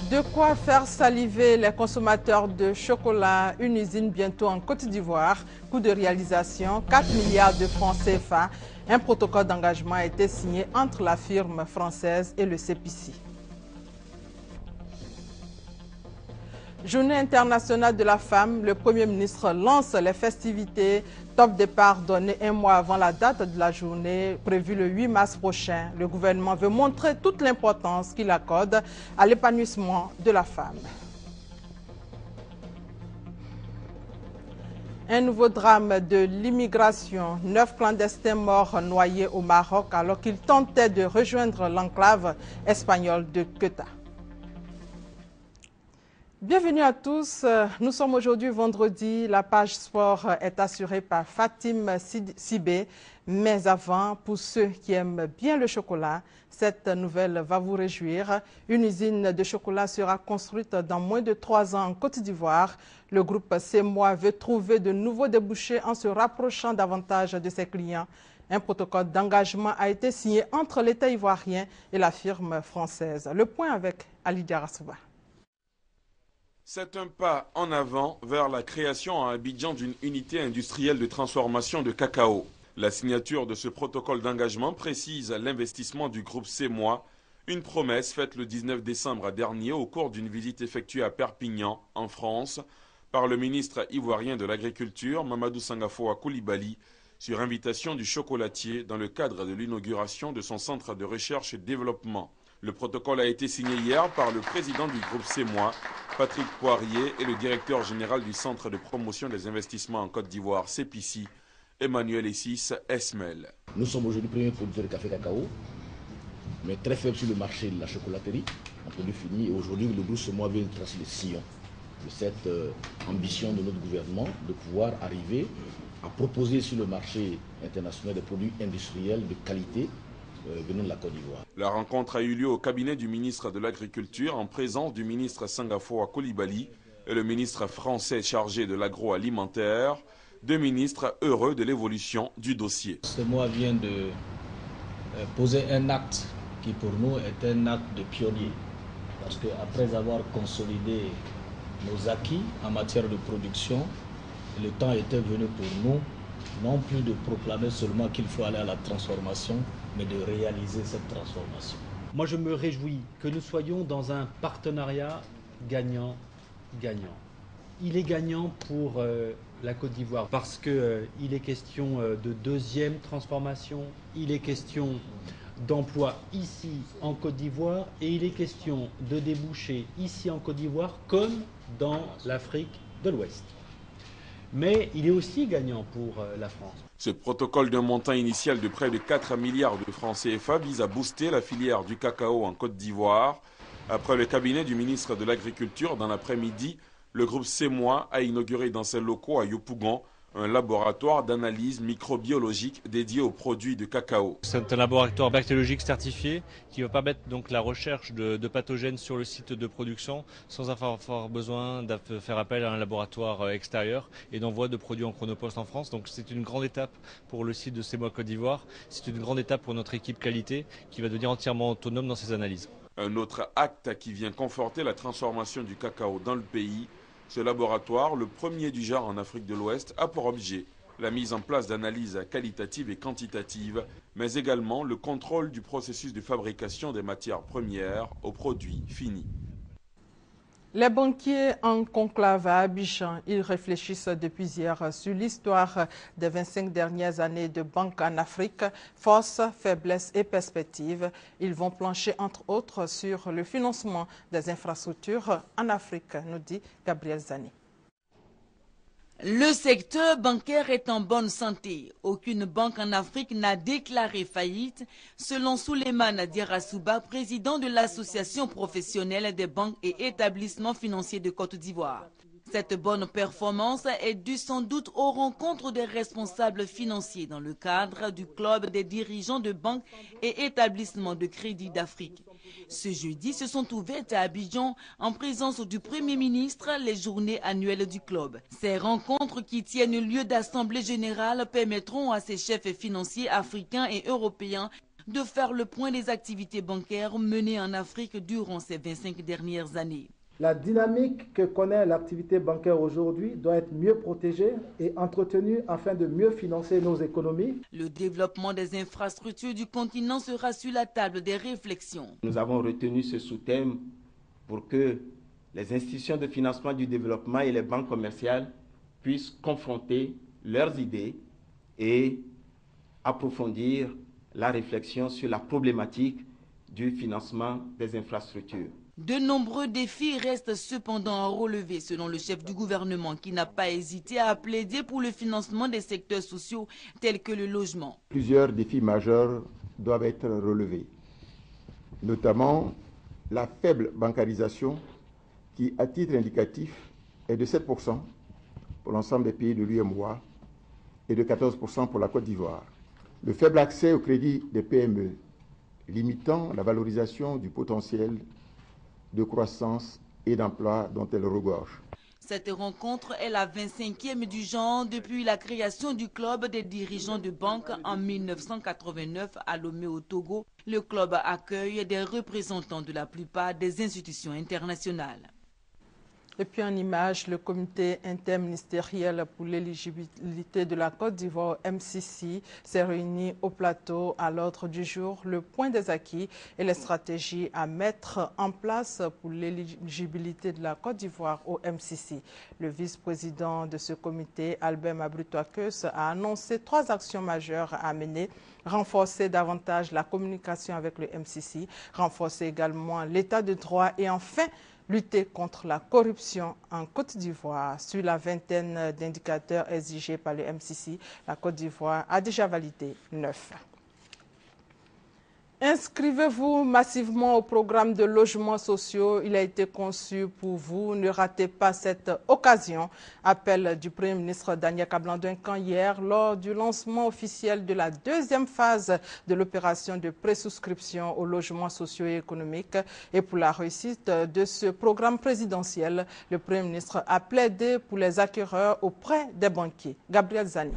De quoi faire saliver les consommateurs de chocolat, une usine bientôt en Côte d'Ivoire, coût de réalisation 4 milliards de francs CFA. Un protocole d'engagement a été signé entre la firme française et le CEPICI. Journée internationale de la femme, le Premier ministre lance les festivités. Top départ donné un mois avant la date de la journée, prévue le 8 mars prochain. Le gouvernement veut montrer toute l'importance qu'il accorde à l'épanouissement de la femme. Un nouveau drame de l'immigration. 9 clandestins morts noyés au Maroc alors qu'ils tentaient de rejoindre l'enclave espagnole de Ceuta. Bienvenue à tous. Nous sommes aujourd'hui vendredi. La page sport est assurée par Fatim Sibé. Mais avant, pour ceux qui aiment bien le chocolat, cette nouvelle va vous réjouir. Une usine de chocolat sera construite dans moins de 3 ans en Côte d'Ivoire. Le groupe CEMOA veut trouver de nouveaux débouchés en se rapprochant davantage de ses clients. Un protocole d'engagement a été signé entre l'État ivoirien et la firme française. Le point avec Ali Diarasouba. C'est un pas en avant vers la création à Abidjan d'une unité industrielle de transformation de cacao. La signature de ce protocole d'engagement précise l'investissement du groupe CEMOA, une promesse faite le 19 décembre dernier au cours d'une visite effectuée à Perpignan, en France, par le ministre ivoirien de l'Agriculture, Mamadou Sangafoa Coulibaly, sur invitation du chocolatier dans le cadre de l'inauguration de son centre de recherche et développement. Le protocole a été signé hier par le président du groupe CEMOA, Patrick Poirier, et le directeur général du Centre de promotion des investissements en Côte d'Ivoire, CEPICI, Emmanuel Essis Esmel. Nous sommes aujourd'hui premiers producteurs de café cacao, mais très faibles sur le marché de la chocolaterie, en produit fini. Et aujourd'hui, le groupe CEMOA vient de tracer le sillon de cette ambition de notre gouvernement de pouvoir arriver à proposer sur le marché international des produits industriels de qualité venant de la Côte d'Ivoire. La rencontre a eu lieu au cabinet du ministre de l'Agriculture en présence du ministre Sangafoa Coulibaly et le ministre français chargé de l'agroalimentaire, deux ministres heureux de l'évolution du dossier. CEMOA vient de poser un acte qui pour nous est un acte de pionnier, parce qu'après avoir consolidé nos acquis en matière de production, le temps était venu pour nous non plus de proclamer seulement qu'il faut aller à la transformation, mais de réaliser cette transformation. Moi, je me réjouis que nous soyons dans un partenariat gagnant-gagnant. Il est gagnant pour la Côte d'Ivoire parce qu'il est question de deuxième transformation, il est question d'emploi ici en Côte d'Ivoire et il est question de débouchés ici en Côte d'Ivoire comme dans l'Afrique de l'Ouest. Mais il est aussi gagnant pour la France. Ce protocole d'un montant initial de près de 4 milliards de francs CFA vise à booster la filière du cacao en Côte d'Ivoire. Après le cabinet du ministre de l'Agriculture, dans l'après-midi, le groupe CEMOA a inauguré dans ses locaux à Yopougon un laboratoire d'analyse microbiologique dédié aux produits de cacao. C'est un laboratoire bactériologique certifié qui va permettre donc la recherche de pathogènes sur le site de production sans avoir besoin de faire appel à un laboratoire extérieur et d'envoi de produits en chronopost en France. Donc c'est une grande étape pour le site de CEMOA Côte d'Ivoire. C'est une grande étape pour notre équipe qualité qui va devenir entièrement autonome dans ses analyses. Un autre acte qui vient conforter la transformation du cacao dans le pays. Ce laboratoire, le premier du genre en Afrique de l'Ouest, a pour objet la mise en place d'analyses qualitatives et quantitatives, mais également le contrôle du processus de fabrication des matières premières aux produits finis. Les banquiers en conclave à Abidjan, ils réfléchissent depuis hier sur l'histoire des 25 dernières années de banque en Afrique, forces, faiblesses et perspectives. Ils vont plancher entre autres sur le financement des infrastructures en Afrique, nous dit Gabriel Zani. Le secteur bancaire est en bonne santé. Aucune banque en Afrique n'a déclaré faillite, selon Souleymane Diarasouba, président de l'Association professionnelle des banques et établissements financiers de Côte d'Ivoire. Cette bonne performance est due sans doute aux rencontres des responsables financiers dans le cadre du club des dirigeants de banques et établissements de crédit d'Afrique. Ce jeudi se sont ouvertes à Abidjan en présence du Premier ministre les journées annuelles du club. Ces rencontres qui tiennent lieu d'assemblée générale permettront à ces chefs financiers africains et européens de faire le point des activités bancaires menées en Afrique durant ces 25 dernières années. La dynamique que connaît l'activité bancaire aujourd'hui doit être mieux protégée et entretenue afin de mieux financer nos économies. Le développement des infrastructures du continent sera sur la table des réflexions. Nous avons retenu ce sous-thème pour que les institutions de financement du développement et les banques commerciales puissent confronter leurs idées et approfondir la réflexion sur la problématique du financement des infrastructures. De nombreux défis restent cependant à relever selon le chef du gouvernement qui n'a pas hésité à plaider pour le financement des secteurs sociaux tels que le logement. Plusieurs défis majeurs doivent être relevés, notamment la faible bancarisation qui, à titre indicatif, est de 7% pour l'ensemble des pays de l'UEMOA et de 14% pour la Côte d'Ivoire. Le faible accès au crédit des PME, limitant la valorisation du potentiel de croissance et d'emploi dont elle regorge. Cette rencontre est la 25e du genre depuis la création du club des dirigeants de banque en 1989 à Lomé au Togo. Le club accueille des représentants de la plupart des institutions internationales. Et puis en image, le comité interministériel pour l'éligibilité de la Côte d'Ivoire, MCC, s'est réuni au plateau à l'ordre du jour le point des acquis et les stratégies à mettre en place pour l'éligibilité de la Côte d'Ivoire au MCC. Le vice-président de ce comité, Albert Mabrutoakes, a annoncé 3 actions majeures à mener. Renforcer davantage la communication avec le MCC, renforcer également l'état de droit et enfin lutter contre la corruption en Côte d'Ivoire. Sur la vingtaine d'indicateurs exigés par le MCC, la Côte d'Ivoire a déjà validé 9. Inscrivez-vous massivement au programme de logements sociaux. Il a été conçu pour vous. Ne ratez pas cette occasion. Appel du Premier ministre Daniel Kablan-Duncan hier lors du lancement officiel de la 2e phase de l'opération de présouscription aux logements sociaux et économiques. Et pour la réussite de ce programme présidentiel, le Premier ministre a plaidé pour les acquéreurs auprès des banquiers. Gabriel Zani.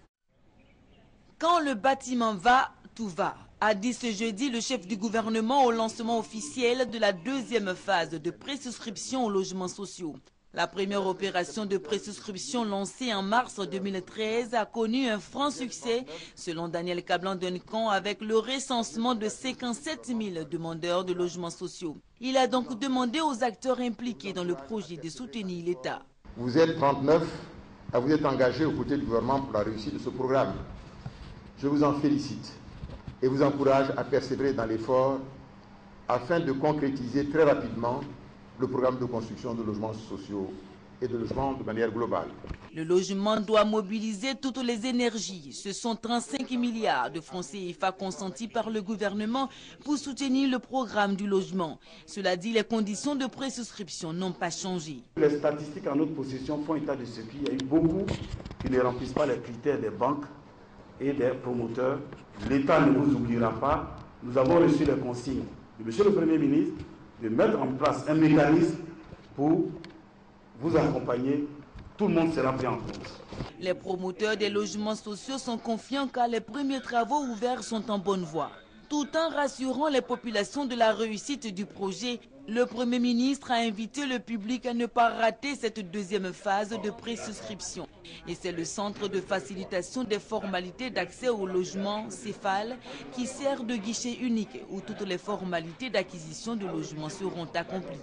Quand le bâtiment va, tout va, a dit ce jeudi le chef du gouvernement au lancement officiel de la 2e phase de présouscription aux logements sociaux. La première opération de présouscription lancée en mars 2013 a connu un franc succès, selon Daniel Kablan-Duncan, avec le recensement de 57 000 demandeurs de logements sociaux. Il a donc demandé aux acteurs impliqués dans le projet de soutenir l'État. Vous êtes 39 à vous être engagés aux côtés du gouvernement pour la réussite de ce programme. Je vous en félicite et vous encourage à persévérer dans l'effort afin de concrétiser très rapidement le programme de construction de logements sociaux et de logements de manière globale. Le logement doit mobiliser toutes les énergies. Ce sont 35 milliards de francs CFA consentis par le gouvernement pour soutenir le programme du logement. Cela dit, les conditions de présouscription n'ont pas changé. Les statistiques en notre possession font état de ce qu'il y a eu beaucoup qui ne remplissent pas les critères des banques et des promoteurs. L'État ne vous oubliera pas. Nous avons reçu les consignes de M. le Premier ministre de mettre en place un mécanisme pour vous accompagner. Tout le monde sera pris en compte. Les promoteurs des logements sociaux sont confiants car les premiers travaux ouverts sont en bonne voie. Tout en rassurant les populations de la réussite du projet, le Premier ministre a invité le public à ne pas rater cette 2e phase de présouscription. Et c'est le Centre de facilitation des formalités d'accès au logement, CEFAL, qui sert de guichet unique où toutes les formalités d'acquisition de logements seront accomplies.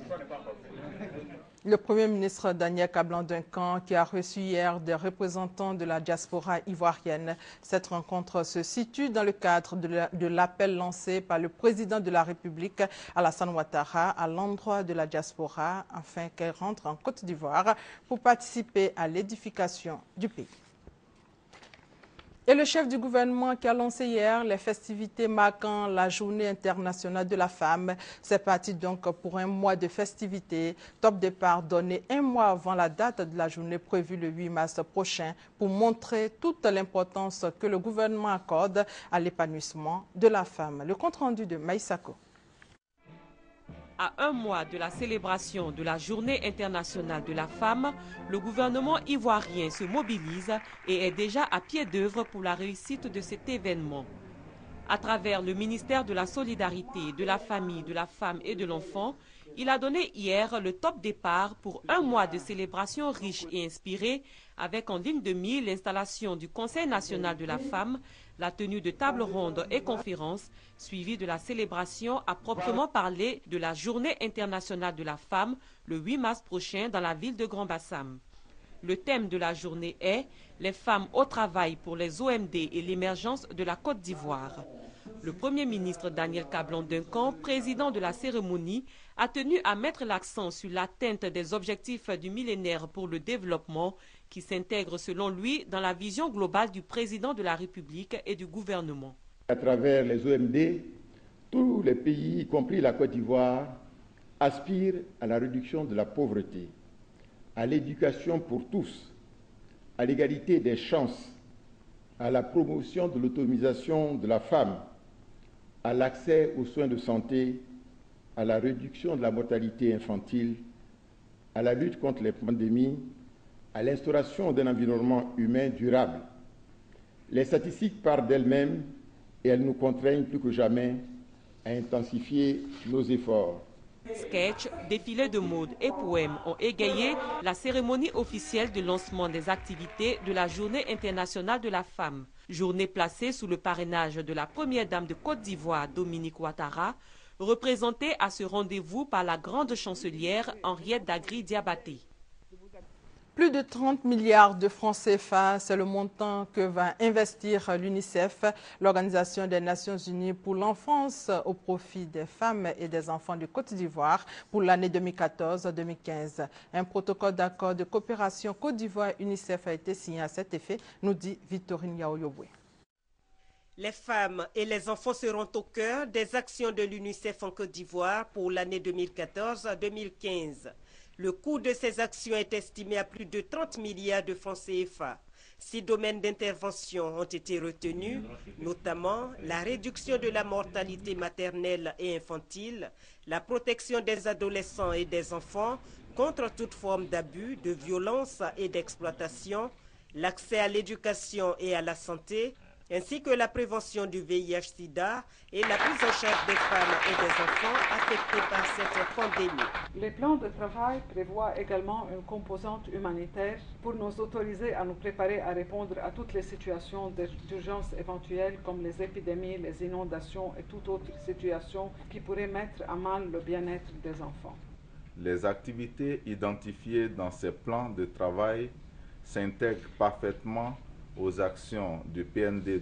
Le Premier ministre Daniel Kablan-Duncan qui a reçu hier des représentants de la diaspora ivoirienne. Cette rencontre se situe dans le cadre de l'appel lancé par le président de la République, Alassane Ouattara, à l'endroit de la diaspora afin qu'elle rentre en Côte d'Ivoire pour participer à l'édification du pays. Et le chef du gouvernement qui a lancé hier les festivités marquant la Journée internationale de la femme. C'est parti donc pour un mois de festivités. Top départ donné un mois avant la date de la journée prévue le 8 mars prochain pour montrer toute l'importance que le gouvernement accorde à l'épanouissement de la femme. Le compte-rendu de Maïsako. À un mois de la célébration de la Journée internationale de la femme, le gouvernement ivoirien se mobilise et est déjà à pied d'œuvre pour la réussite de cet événement. À travers le ministère de la Solidarité, de la Famille, de la Femme et de l'Enfant, il a donné hier le top départ pour un mois de célébrations riches et inspirées, avec en ligne de mire l'installation du Conseil national de la femme, la tenue de tables rondes et conférences, suivie de la célébration à proprement parler de la Journée internationale de la femme, le 8 mars prochain dans la ville de Grand-Bassam. Le thème de la journée est « Les femmes au travail pour les OMD et l'émergence de la Côte d'Ivoire ». Le Premier ministre Daniel Kablan-Duncan, président de la cérémonie, a tenu à mettre l'accent sur l'atteinte des objectifs du millénaire pour le développement qui s'intègrent selon lui dans la vision globale du président de la République et du gouvernement. À travers les OMD, tous les pays, y compris la Côte d'Ivoire, aspirent à la réduction de la pauvreté, à l'éducation pour tous, à l'égalité des chances, à la promotion de l'autonomisation de la femme, à l'accès aux soins de santé, à la réduction de la mortalité infantile, à la lutte contre les pandémies, à l'instauration d'un environnement humain durable. Les statistiques parlent d'elles-mêmes et elles nous contraignent plus que jamais à intensifier nos efforts. Sketchs, défilés de mode et poèmes ont égayé la cérémonie officielle de lancement des activités de la Journée internationale de la femme. Journée placée sous le parrainage de la première dame de Côte d'Ivoire, Dominique Ouattara, représentée à ce rendez-vous par la grande chancelière Henriette Dagri-Diabaté. Plus de 30 milliards de francs CFA, c'est le montant que va investir l'UNICEF, l'Organisation des Nations Unies pour l'enfance, au profit des femmes et des enfants de Côte d'Ivoire pour l'année 2014-2015. Un protocole d'accord de coopération Côte d'Ivoire-UNICEF a été signé à cet effet, nous dit Victorine Yaoyobwe. Les femmes et les enfants seront au cœur des actions de l'UNICEF en Côte d'Ivoire pour l'année 2014-2015. Le coût de ces actions est estimé à plus de 30 milliards de francs CFA. 6 domaines d'intervention ont été retenus, notamment la réduction de la mortalité maternelle et infantile, la protection des adolescents et des enfants contre toute forme d'abus, de violence et d'exploitation, l'accès à l'éducation et à la santé, ainsi que la prévention du VIH-Sida et la prise en charge des femmes et des enfants affectés par cette pandémie. Les plans de travail prévoient également une composante humanitaire pour nous autoriser à nous préparer à répondre à toutes les situations d'urgence éventuelles comme les épidémies, les inondations et toute autre situation qui pourrait mettre à mal le bien-être des enfants. Les activités identifiées dans ces plans de travail s'intègrent parfaitement aux actions du PND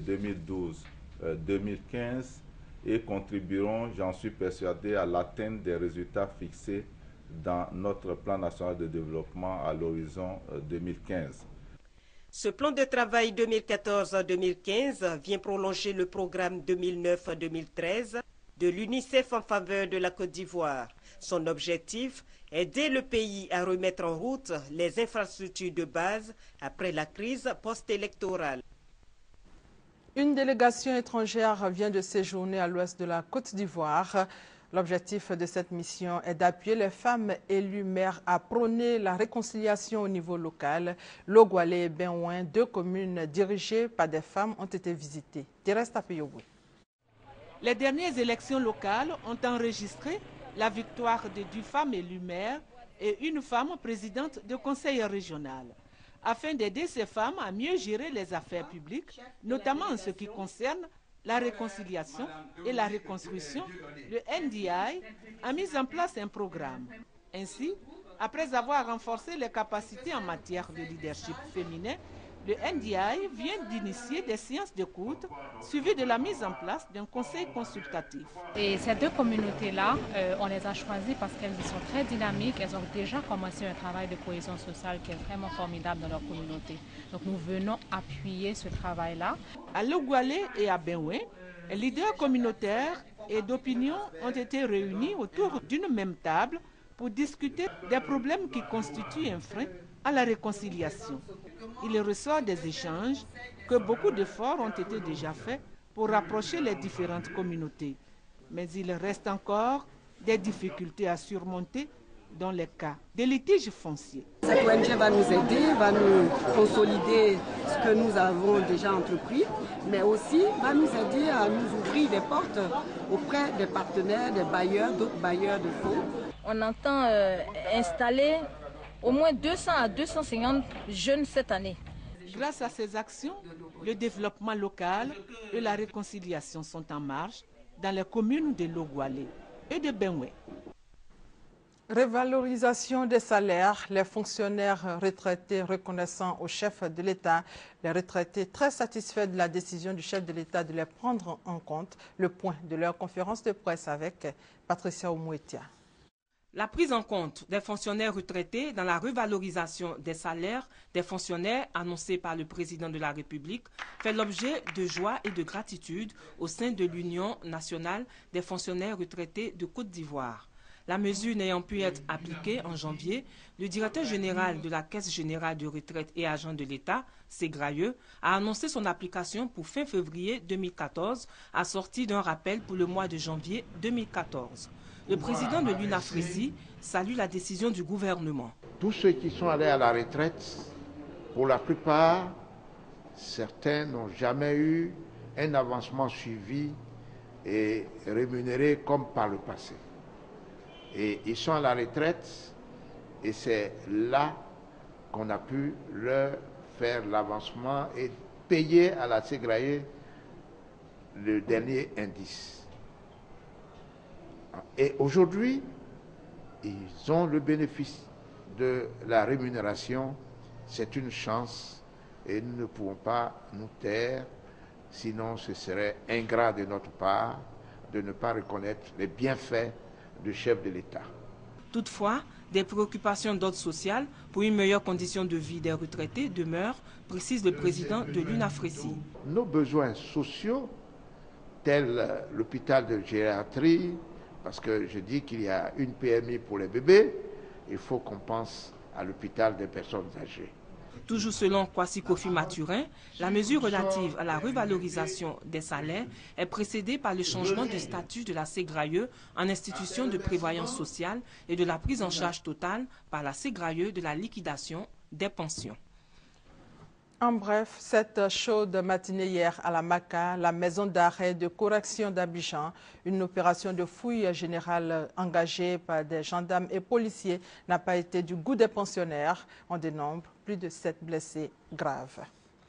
2012-2015 et contribueront, j'en suis persuadé, à l'atteinte des résultats fixés dans notre plan national de développement à l'horizon 2015. Ce plan de travail 2014-2015 vient prolonger le programme 2009-2013 de l'UNICEF en faveur de la Côte d'Ivoire. Son objectif, aider le pays à remettre en route les infrastructures de base après la crise post-électorale. Une délégation étrangère vient de séjourner à l'ouest de la Côte d'Ivoire. L'objectif de cette mission est d'appuyer les femmes élues maires à prôner la réconciliation au niveau local. Logoualé et Benouin, 2 communes dirigées par des femmes, ont été visitées. Thérèse Tapeyobou. Les dernières élections locales ont enregistré la victoire de 2 femmes élues maires et une femme présidente de conseil régional. Afin d'aider ces femmes à mieux gérer les affaires publiques, notamment en ce qui concerne la réconciliation et la reconstruction, le NDI a mis en place un programme. Ainsi, après avoir renforcé les capacités en matière de leadership féminin, le NDI vient d'initier des séances d'écoute suivies de la mise en place d'un conseil consultatif. Et ces 2 communautés-là, on les a choisies parce qu'elles sont très dynamiques. Elles ont déjà commencé un travail de cohésion sociale qui est vraiment formidable dans leur communauté. Donc nous venons appuyer ce travail-là. À Logoualé et à Benouin, les leaders communautaires et d'opinion ont été réunis autour d'une même table pour discuter des problèmes qui constituent un frein à la réconciliation. Il ressort des échanges que beaucoup d'efforts ont été déjà faits pour rapprocher les différentes communautés. Mais il reste encore des difficultés à surmonter dans les cas de litiges fonciers. Cette ONG va nous aider, va nous consolider ce que nous avons déjà entrepris, mais aussi va nous aider à nous ouvrir des portes auprès des partenaires, des bailleurs, d'autres bailleurs de fonds. On entend installer au moins 200 à 250 jeunes cette année. Grâce à ces actions, le développement local et la réconciliation sont en marche dans les communes de Logoualé et de Benoué. Révalorisation des salaires, les fonctionnaires retraités reconnaissant au chef de l'État, les retraités très satisfaits de la décision du chef de l'État de les prendre en compte. Le point de leur conférence de presse avec Patricia Oumouetia. La prise en compte des fonctionnaires retraités dans la revalorisation des salaires des fonctionnaires annoncée par le président de la République fait l'objet de joie et de gratitude au sein de l'Union nationale des fonctionnaires retraités de Côte d'Ivoire. La mesure n'ayant pu être appliquée en janvier, le directeur général de la Caisse générale de retraite et agent de l'État, Ségrayeux, a annoncé son application pour fin février 2014, assorti d'un rappel pour le mois de janvier 2014. Le président de l'UNAFRECI salue la décision du gouvernement. Tous ceux qui sont allés à la retraite, pour la plupart, certains n'ont jamais eu un avancement suivi et rémunéré comme par le passé. Et ils sont à la retraite et c'est là qu'on a pu leur faire l'avancement et payer à la Ségrayeux le dernier indice. Et aujourd'hui, ils ont le bénéfice de la rémunération. C'est une chance et nous ne pouvons pas nous taire, sinon ce serait ingrat de notre part de ne pas reconnaître les bienfaits du chef de l'État. Toutefois, des préoccupations d'ordre social pour une meilleure condition de vie des retraités demeurent, précise le président de l'UNAFRECI. Nos besoins sociaux, tels l'hôpital de gériatrie, parce que je dis qu'il y a une PMI pour les bébés, il faut qu'on pense à l'hôpital des personnes âgées. Toujours selon Kwasi Kofi Maturin, la mesure relative à la revalorisation des salaires est précédée par le changement de statut de la Ségrayeux en institution de prévoyance sociale et de la prise en charge totale par la Ségrayeux de la liquidation des pensions. En bref, cette chaude matinée hier à la MACA, la maison d'arrêt de correction d'Abidjan, une opération de fouille générale engagée par des gendarmes et policiers n'a pas été du goût des pensionnaires. On dénombre plus de 7 blessés graves.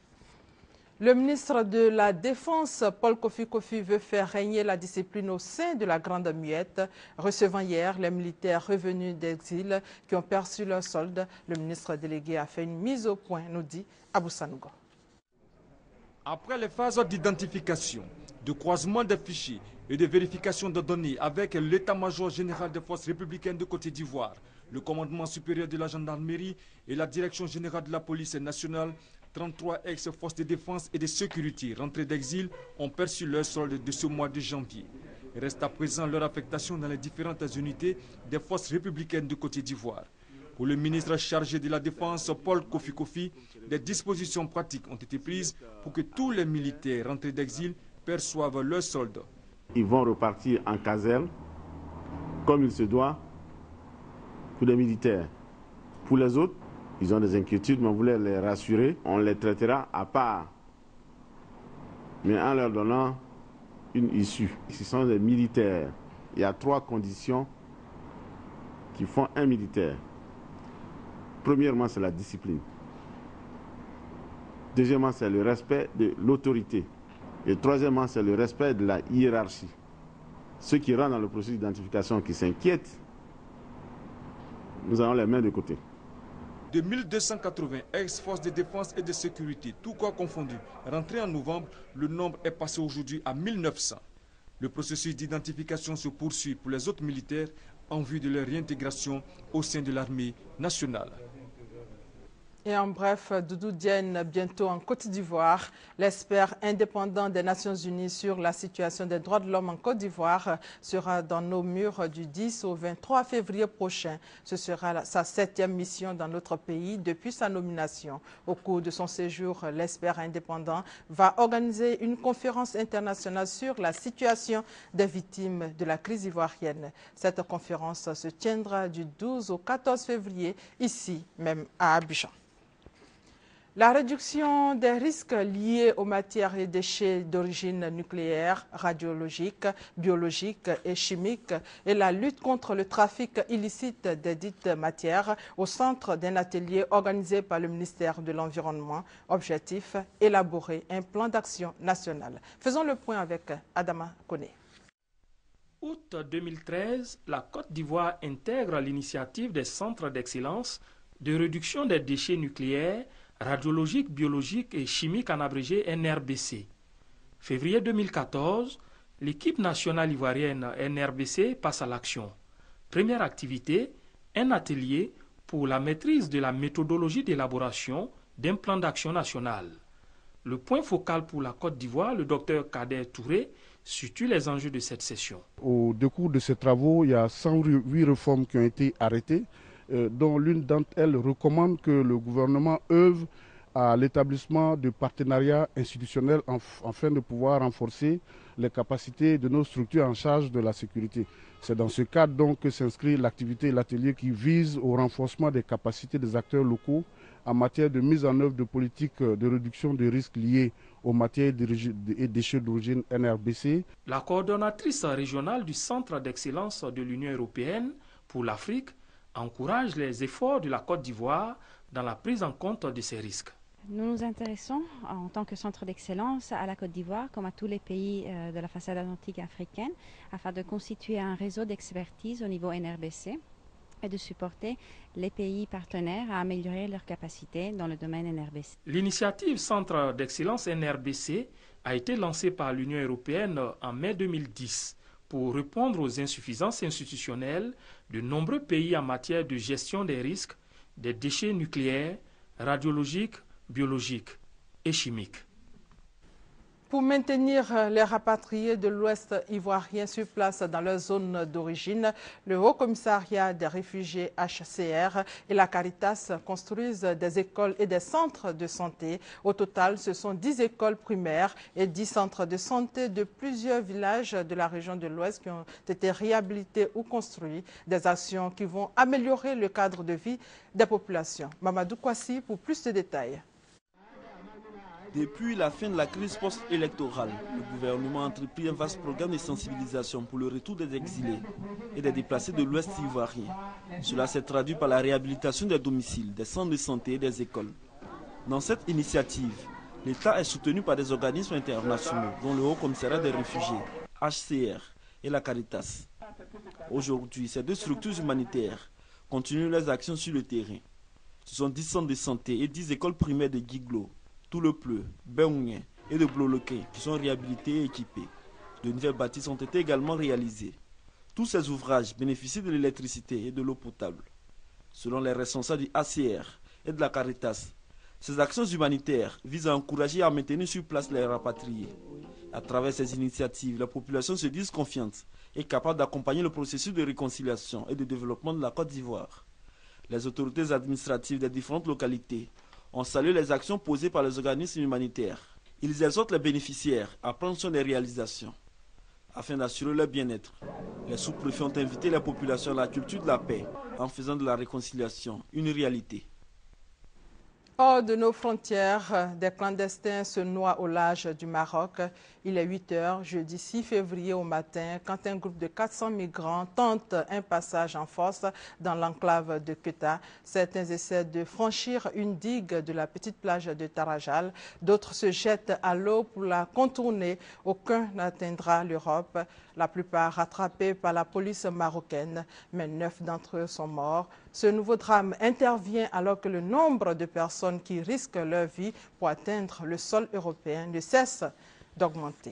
Le ministre de la Défense, Paul Kofi Kofi, veut faire régner la discipline au sein de la Grande Muette. Recevant hier les militaires revenus d'exil qui ont perçu leur solde, le ministre délégué a fait une mise au point, nous dit Abou Sanougo. Après les phases d'identification, de croisement des fichiers et de vérification de données avec l'état-major général des forces républicaines de Côte d'Ivoire, le commandement supérieur de la gendarmerie et la direction générale de la police nationale, 33 ex-forces de défense et de sécurité rentrés d'exil ont perçu leur solde de ce mois de janvier. Reste à présent leur affectation dans les différentes unités des forces républicaines de Côte d'Ivoire. Pour le ministre chargé de la Défense, Paul Kofi Kofi, des dispositions pratiques ont été prises pour que tous les militaires rentrés d'exil perçoivent leur solde. Ils vont repartir en caserne, comme il se doit, pour les militaires. Pour les autres, ils ont des inquiétudes, mais on voulait les rassurer. On les traitera à part, mais en leur donnant une issue. Ce sont des militaires. Il y a 3 conditions qui font un militaire. Premièrement, c'est la discipline. Deuxièmement, c'est le respect de l'autorité. Et troisièmement, c'est le respect de la hiérarchie. Ceux qui rentrent dans le processus d'identification qui s'inquiètent, nous allons les mettre de côté. De 1280 ex-forces de défense et de sécurité, tout corps confondu, rentrés en novembre, le nombre est passé aujourd'hui à 1900. Le processus d'identification se poursuit pour les autres militaires en vue de leur réintégration au sein de l'armée nationale. Et en bref, Doudou Diène, bientôt en Côte d'Ivoire, l'expert indépendant des Nations Unies sur la situation des droits de l'homme en Côte d'Ivoire sera dans nos murs du 10 au 23 février prochain. Ce sera sa 7e mission dans notre pays depuis sa nomination. Au cours de son séjour, l'expert indépendant va organiser une conférence internationale sur la situation des victimes de la crise ivoirienne. Cette conférence se tiendra du 12 au 14 février, ici même à Abidjan. La réduction des risques liés aux matières et déchets d'origine nucléaire, radiologique, biologique et chimique et la lutte contre le trafic illicite des dites matières au centre d'un atelier organisé par le ministère de l'Environnement. Objectif, élaborer un plan d'action national. Faisons le point avec Adama Koné. Août 2013, la Côte d'Ivoire intègre l'initiative des centres d'excellence de réduction des déchets nucléaires, radiologiques, biologiques et chimiques en abrégé NRBC. Février 2014, l'équipe nationale ivoirienne NRBC passe à l'action. Première activité, un atelier pour la maîtrise de la méthodologie d'élaboration d'un plan d'action national. Le point focal pour la Côte d'Ivoire, le docteur Kader Touré, situe les enjeux de cette session. Au décours de ces travaux, il y a 108 réformes qui ont été arrêtées, dont l'une d'entre elles recommande que le gouvernement œuvre à l'établissement de partenariats institutionnels afin de pouvoir renforcer les capacités de nos structures en charge de la sécurité. C'est dans ce cadre donc que s'inscrit l'activité et l'atelier qui vise au renforcement des capacités des acteurs locaux en matière de mise en œuvre de politiques de réduction des risques liés aux matières et déchets d'origine NRBC. La coordonnatrice régionale du Centre d'excellence de l'Union européenne pour l'Afrique encourage les efforts de la Côte d'Ivoire dans la prise en compte de ces risques. Nous nous intéressons en tant que centre d'excellence à la Côte d'Ivoire comme à tous les pays de la façade atlantique africaine afin de constituer un réseau d'expertise au niveau NRBC et de supporter les pays partenaires à améliorer leurs capacités dans le domaine NRBC. L'initiative Centre d'excellence NRBC a été lancée par l'Union européenne en mai 2010 pour répondre aux insuffisances institutionnelles de nombreux pays en matière de gestion des risques, des déchets nucléaires, radiologiques, biologiques et chimiques. Pour maintenir les rapatriés de l'Ouest ivoirien sur place dans leur zone d'origine, le Haut Commissariat des réfugiés HCR et la Caritas construisent des écoles et des centres de santé. Au total, ce sont 10 écoles primaires et 10 centres de santé de plusieurs villages de la région de l'Ouest qui ont été réhabilités ou construits. Des actions qui vont améliorer le cadre de vie des populations. Mamadou Kwasi pour plus de détails. Depuis la fin de la crise post-électorale, le gouvernement a entrepris un vaste programme de sensibilisation pour le retour des exilés et des déplacés de l'Ouest ivoirien. Cela s'est traduit par la réhabilitation des domiciles, des centres de santé et des écoles. Dans cette initiative, l'État est soutenu par des organismes internationaux, dont le Haut Commissariat des réfugiés, HCR et la Caritas. Aujourd'hui, ces deux structures humanitaires continuent leurs actions sur le terrain. Ce sont 10 centres de santé et 10 écoles primaires de Giglo, Tout le Pleu, Béounien et de Bloloquin qui sont réhabilités et équipés. De nouvelles bâtisses ont été également réalisées. Tous ces ouvrages bénéficient de l'électricité et de l'eau potable. Selon les responsables du ACR et de la Caritas, ces actions humanitaires visent à encourager et à maintenir sur place les rapatriés. À travers ces initiatives, la population se dit confiante et capable d'accompagner le processus de réconciliation et de développement de la Côte d'Ivoire. Les autorités administratives des différentes localités ont salué les actions posées par les organismes humanitaires. Ils exhortent les bénéficiaires à prendre soin des réalisations afin d'assurer leur bien-être. Les sous-préfets ont invité la population à la culture de la paix en faisant de la réconciliation une réalité. Hors de nos frontières, des clandestins se noient au large du Maroc. Il est 8 h, jeudi 6 février au matin, quand un groupe de 400 migrants tente un passage en force dans l'enclave de Keta. Certains essaient de franchir une digue de la petite plage de Tarajal. D'autres se jettent à l'eau pour la contourner. Aucun n'atteindra l'Europe. La plupart rattrapés par la police marocaine, mais 9 d'entre eux sont morts. Ce nouveau drame intervient alors que le nombre de personnes qui risquent leur vie pour atteindre le sol européen ne cesse d'augmenter.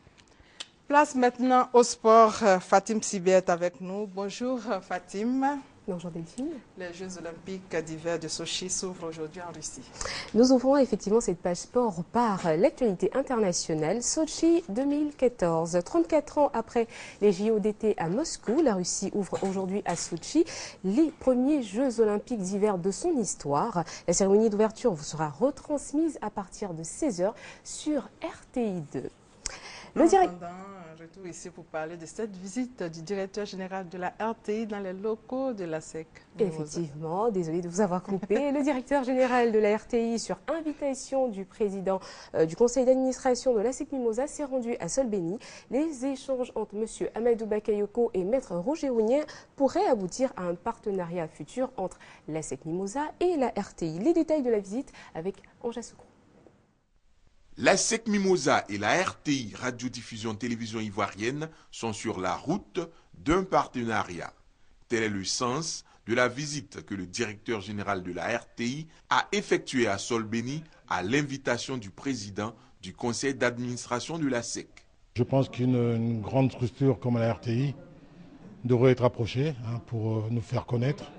Place maintenant au sport. Fatim Sibé est avec nous. Bonjour Fatim. Bonjour Delphine. Les Jeux olympiques d'hiver de Sochi s'ouvrent aujourd'hui en Russie. Nous ouvrons effectivement cette page sport par l'actualité internationale. Sochi 2014. 34 ans après les JO d'été à Moscou, la Russie ouvre aujourd'hui à Sochi les premiers Jeux olympiques d'hiver de son histoire. La cérémonie d'ouverture vous sera retransmise à partir de 16h sur RTI2. En attendant, un retour ici pour parler de cette visite du directeur général de la RTI dans les locaux de la SEC. Effectivement, désolé de vous avoir coupé. Le directeur général de la RTI, sur invitation du président du conseil d'administration de la SEC Mimosa, s'est rendu à Solbeni. Les échanges entre M. Amadou Bakayoko et Maître Roger Ounien pourraient aboutir à un partenariat futur entre la SEC Mimosa et la RTI. Les détails de la visite avec Anja Soukro. La SEC Mimosa et la RTI, Radiodiffusion Télévision Ivoirienne, sont sur la route d'un partenariat. Tel est le sens de la visite que le directeur général de la RTI a effectuée à Solbeni à l'invitation du président du conseil d'administration de la SEC. Je pense qu'une grande structure comme la RTI devrait être approchée pour nous faire connaître.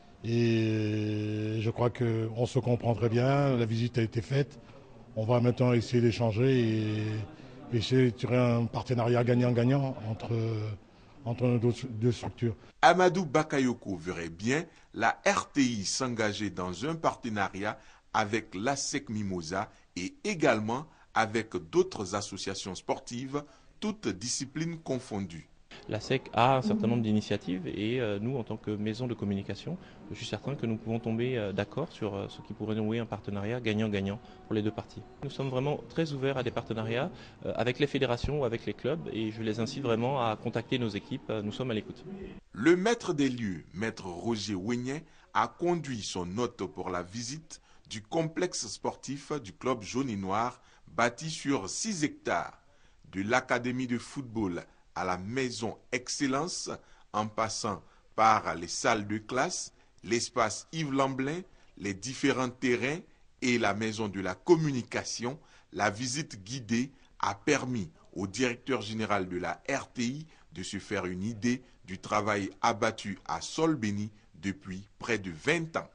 Et je crois qu'on se comprend très bien, la visite a été faite. On va maintenant essayer d'échanger et essayer de tirer un partenariat gagnant-gagnant entre nos deux structures. Amadou Bakayoko verrait bien la RTI s'engager dans un partenariat avec la SEC Mimosa et également avec d'autres associations sportives, toutes disciplines confondues. La SEC a un certain nombre d'initiatives et nous, en tant que maison de communication, je suis certain que nous pouvons tomber d'accord sur ce qui pourrait nouer un partenariat gagnant-gagnant pour les deux parties. Nous sommes vraiment très ouverts à des partenariats avec les fédérations ou avec les clubs et je les incite vraiment à contacter nos équipes. Nous sommes à l'écoute. Le maître des lieux, Maître Roger Ounien, a conduit son hôte pour la visite du complexe sportif du club jaune et noir bâti sur 6 hectares, de l'académie de football à la maison Excellence, en passant par les salles de classe, l'espace Yves Lamblin, les différents terrains et la maison de la communication. La visite guidée a permis au directeur général de la RTI de se faire une idée du travail abattu à Solbeni depuis près de 20 ans.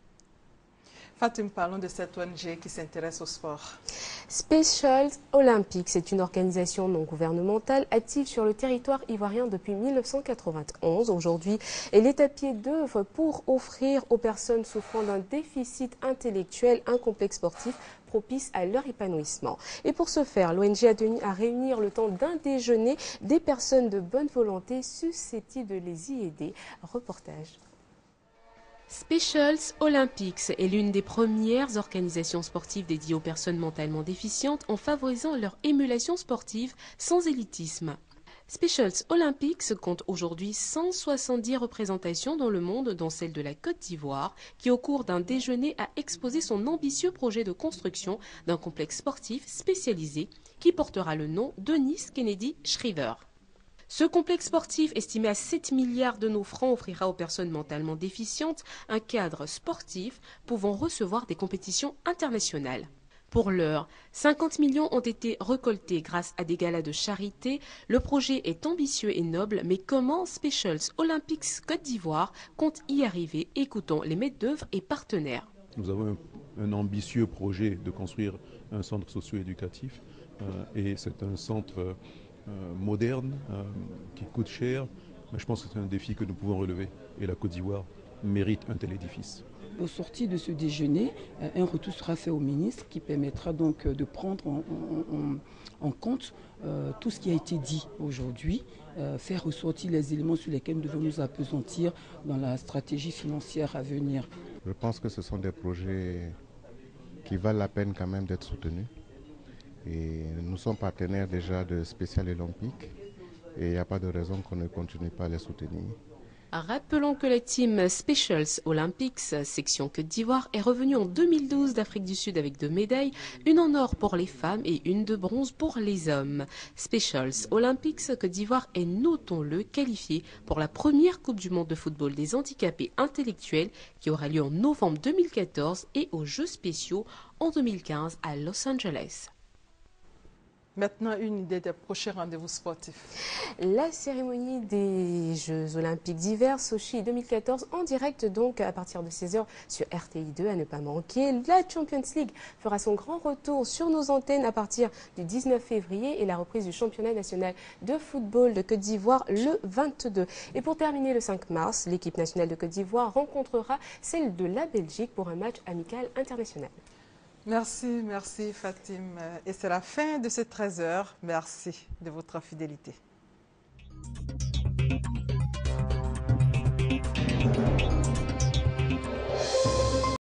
Fatim, parlons de cette ONG qui s'intéresse au sport. Specials Olympics, c'est une organisation non gouvernementale active sur le territoire ivoirien depuis 1991. Aujourd'hui, elle est à pied d'œuvre pour offrir aux personnes souffrant d'un déficit intellectuel un complexe sportif propice à leur épanouissement. Et pour ce faire, l'ONG a tenu à réunir le temps d'un déjeuner des personnes de bonne volonté susceptibles de les y aider. Reportage. Specials Olympics est l'une des premières organisations sportives dédiées aux personnes mentalement déficientes en favorisant leur émulation sportive sans élitisme. Specials Olympics compte aujourd'hui 170 représentations dans le monde, dont celle de la Côte d'Ivoire, qui au cours d'un déjeuner a exposé son ambitieux projet de construction d'un complexe sportif spécialisé qui portera le nom Denis Kennedy Shriver. Ce complexe sportif, estimé à 7 milliards de nos francs, offrira aux personnes mentalement déficientes un cadre sportif pouvant recevoir des compétitions internationales. Pour l'heure, 50 millions ont été récoltés grâce à des galas de charité. Le projet est ambitieux et noble, mais comment Specials Olympics Côte d'Ivoire compte y arriver? Écoutons les maîtres d'œuvre et partenaires. Nous avons un ambitieux projet de construire un centre socio-éducatif et c'est un centre moderne, qui coûte cher, mais je pense que c'est un défi que nous pouvons relever et la Côte d'Ivoire mérite un tel édifice. Au sortir de ce déjeuner, un retour sera fait au ministre qui permettra donc de prendre en compte tout ce qui a été dit aujourd'hui, faire ressortir les éléments sur lesquels nous devons nous appesantir dans la stratégie financière à venir. Je pense que ce sont des projets qui valent la peine quand même d'être soutenus. Et nous sommes partenaires déjà de Specials Olympics et il n'y a pas de raison qu'on ne continue pas à les soutenir. Rappelons que la team Specials Olympics, section Côte d'Ivoire, est revenue en 2012 d'Afrique du Sud avec 2 médailles, une en or pour les femmes et une de bronze pour les hommes. Specials Olympics Côte d'Ivoire est, notons-le, qualifiée pour la première Coupe du monde de football des handicapés intellectuels qui aura lieu en novembre 2014 et aux Jeux spéciaux en 2015 à Los Angeles. Maintenant, une idée des prochains rendez-vous sportifs. La cérémonie des Jeux Olympiques d'hiver Sochi 2014 en direct donc à partir de 16h sur RTI2 à ne pas manquer. La Champions League fera son grand retour sur nos antennes à partir du 19 février et la reprise du championnat national de football de Côte d'Ivoire le 22. Et pour terminer le 5 mars, l'équipe nationale de Côte d'Ivoire rencontrera celle de la Belgique pour un match amical international. Merci Fatim. Et c'est la fin de ces 13 heures. Merci de votre fidélité.